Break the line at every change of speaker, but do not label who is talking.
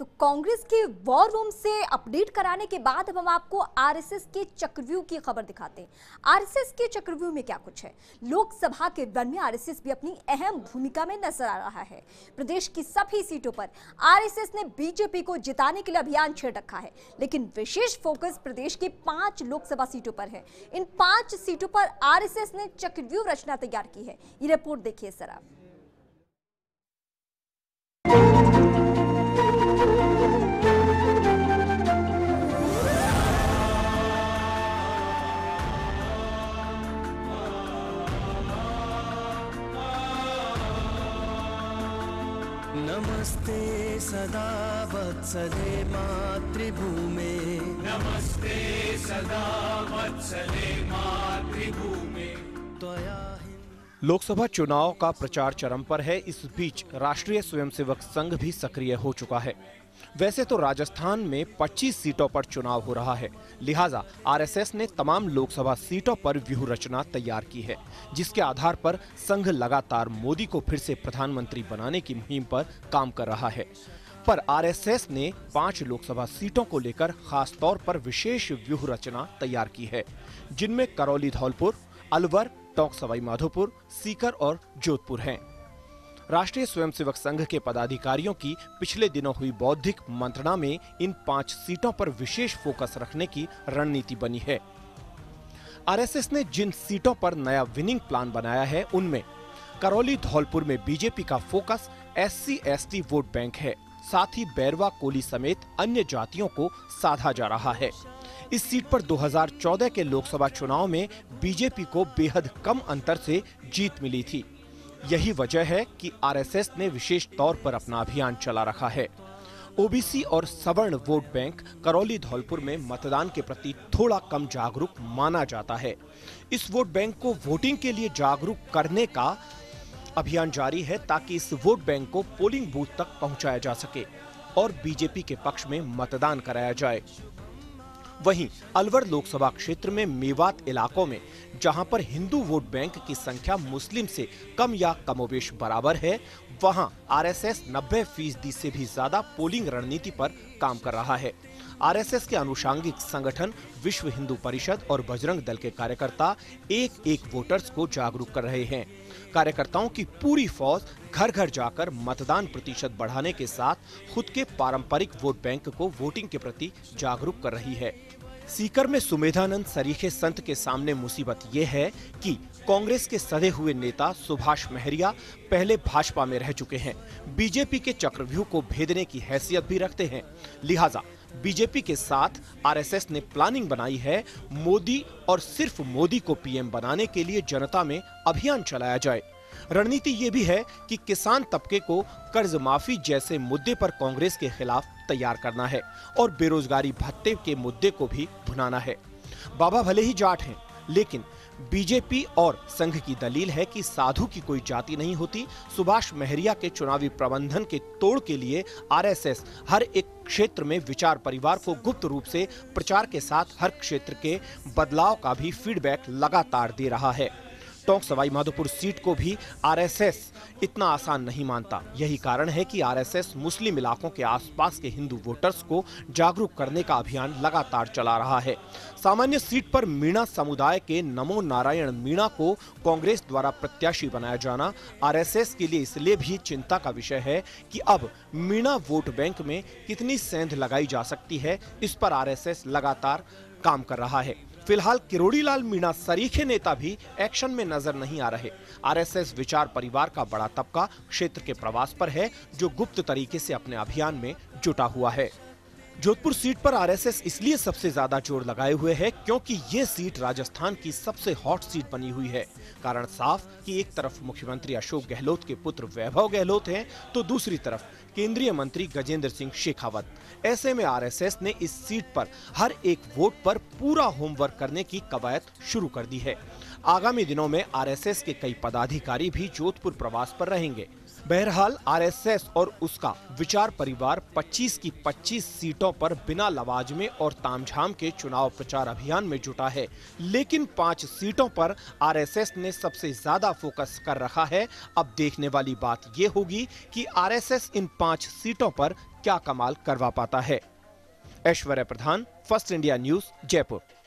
तो कांग्रेस के war room से अपडेट कराने के बाद अब हम आपको आरएसएस के चक्रव्यूह की खबर दिखाते हैं। आरएसएस के चक्रव्यूह में क्या कुछ है। लोकसभा के रण में आरएसएस भी अपनी अहम भूमिका में नजर आ रहा है। प्रदेश की सभी सीटों पर आरएसएस ने बीजेपी को जिताने के लिए अभियान छेड़ रखा है, लेकिन विशेष फोकस प्रदेश की 5 लोकसभा सीटों पर है। इन 5 सीटों पर आरएसएस ने चक्रव्यूह रचना तैयार की है। ये रिपोर्ट देखिए जरा।
नमस्ते सदा वत्सले मातृभूमे,
नमस्ते सदा वत्सले मातृभूमे।
लोकसभा चुनाव का प्रचार चरम पर है। इस बीच राष्ट्रीय स्वयंसेवक संघ भी सक्रिय हो चुका है। वैसे तो राजस्थान में 25 सीटों पर चुनाव हो रहा है, लिहाजा आरएसएस ने तमाम लोकसभा सीटों पर व्यूह रचना तैयार की है, जिसके आधार पर संघ लगातार मोदी को फिर से प्रधानमंत्री बनाने की मुहिम पर काम कर रहा है। पर आरएसएस ने 5 लोकसभा सीटों को लेकर खास तौर पर विशेष व्यूह रचना तैयार की है, जिनमें करौली धौलपुर, अलवर, टोंक सवाई माधोपुर, सीकर और जोधपुर हैं। राष्ट्रीय स्वयंसेवक संघ के पदाधिकारियों की पिछले दिनों हुई बौद्धिक मंत्रणा में इन 5 सीटों पर विशेष फोकस रखने की रणनीति बनी है। आरएसएस ने जिन सीटों पर नया विनिंग प्लान बनाया है, उनमें करौली धौलपुर में बीजेपी का फोकस SC/ST वोट बैंक है। साथ ही बैरवा, कोली समेत अन्य जातियों को साधा जा रहा है। इस सीट पर 2014 के लोकसभा चुनाव में बीजेपी को बेहद कम अंतर से जीत मिली थी। यही वजह है कि आरएसएस ने विशेष तौर पर अपना अभियान चला रखा है। ओबीसी और सवर्ण वोट बैंक करौली धौलपुर में मतदान के प्रति थोड़ा कम जागरूक माना जाता है। इस वोट बैंक को वोटिंग के लिए जागरूक करने का अभियान जारी है, ताकि इस वोट बैंक को पोलिंग बूथ तक पहुंचाया जा सके और बीजेपी के पक्ष में मतदान कराया जाए। वहीं अलवर लोकसभा क्षेत्र में मेवात इलाकों में, जहां पर हिंदू वोट बैंक की संख्या मुस्लिम से कम या कमोबेश बराबर है, वहां आरएसएस 90% से भी ज्यादा पोलिंग रणनीति पर काम कर रहा है। आरएसएस के अनुषांगिक संगठन विश्व हिंदू परिषद और बजरंग दल के कार्यकर्ता एक वोटर्स को जागरूक कर रहे हैं। कार्यकर्ताओं की पूरी फौज घर घर जाकर मतदान प्रतिशत बढ़ाने के साथ खुद के पारंपरिक वोट बैंक को वोटिंग के प्रति जागरूक कर रही है। सीकर में सुमेधानंद सरीखे संत के सामने मुसीबत ये है कि कांग्रेस के सधे हुए नेता सुभाष महरिया पहले भाजपा में रह चुके हैं, बीजेपी के चक्रव्यूह को भेदने की हैसियत भी रखते हैं। लिहाजा बीजेपी के साथ आरएसएस ने प्लानिंग बनाई है, मोदी और सिर्फ मोदी को पीएम बनाने के लिए जनता में अभियान चलाया जाए। रणनीति ये भी है कि किसान तबके को कर्ज माफी जैसे मुद्दे पर कांग्रेस के खिलाफ तैयार करना है और बेरोजगारी भत्ते के मुद्दे को भी भुनाना है। बाबा भले ही जाट हैं, लेकिन बीजेपी और संघ की दलील है कि साधु की कोई जाति नहीं होती। सुभाष महरिया के चुनावी प्रबंधन के तोड़ के लिए आरएसएस हर एक क्षेत्र में विचार परिवार को गुप्त रूप से प्रचार के साथ हर क्षेत्र के बदलाव का भी फीडबैक लगातार दे रहा है। टोंक सवाई माधोपुर सीट को भी आरएसएस इतना आसान नहीं मानता। यही कारण है कि आरएसएस मुस्लिम इलाकों के आसपास के हिंदू वोटर्स को जागरूक करने का अभियान लगातार चला रहा है। सामान्य सीट पर मीणा समुदाय के नमो नारायण मीणा को कांग्रेस द्वारा प्रत्याशी बनाया जाना आरएसएस के लिए इसलिए भी चिंता का विषय है कि अब मीणा वोट बैंक में कितनी सेंध लगाई जा सकती है, इस पर आरएसएस लगातार काम कर रहा है। फिलहाल किरोड़ीलाल मीणा सरीखे नेता भी एक्शन में नजर नहीं आ रहे। आरएसएस विचार परिवार का बड़ा तबका क्षेत्र के प्रवास पर है, जो गुप्त तरीके से अपने अभियान में जुटा हुआ है। जोधपुर सीट पर आरएसएस इसलिए सबसे ज्यादा जोर लगाए हुए है क्योंकि ये सीट राजस्थान की सबसे हॉट सीट बनी हुई है। कारण साफ कि एक तरफ मुख्यमंत्री अशोक गहलोत के पुत्र वैभव गहलोत हैं, तो दूसरी तरफ केंद्रीय मंत्री गजेंद्र सिंह शेखावत। ऐसे में आरएसएस ने इस सीट पर हर एक वोट पर पूरा होमवर्क करने की कवायद शुरू कर दी है। आगामी दिनों में आरएसएस के कई पदाधिकारी भी जोधपुर प्रवास पर रहेंगे। बहरहाल आरएसएस और उसका विचार परिवार 25 की 25 सीटों पर बिना लवाजमे और तामझाम के चुनाव प्रचार अभियान में जुटा है, लेकिन 5 सीटों पर आरएसएस ने सबसे ज्यादा फोकस कर रखा है। अब देखने वाली बात यह होगी कि आरएसएस इन 5 सीटों पर क्या कमाल करवा पाता है। Aishwarya Pradhan, first India news, Jaipur.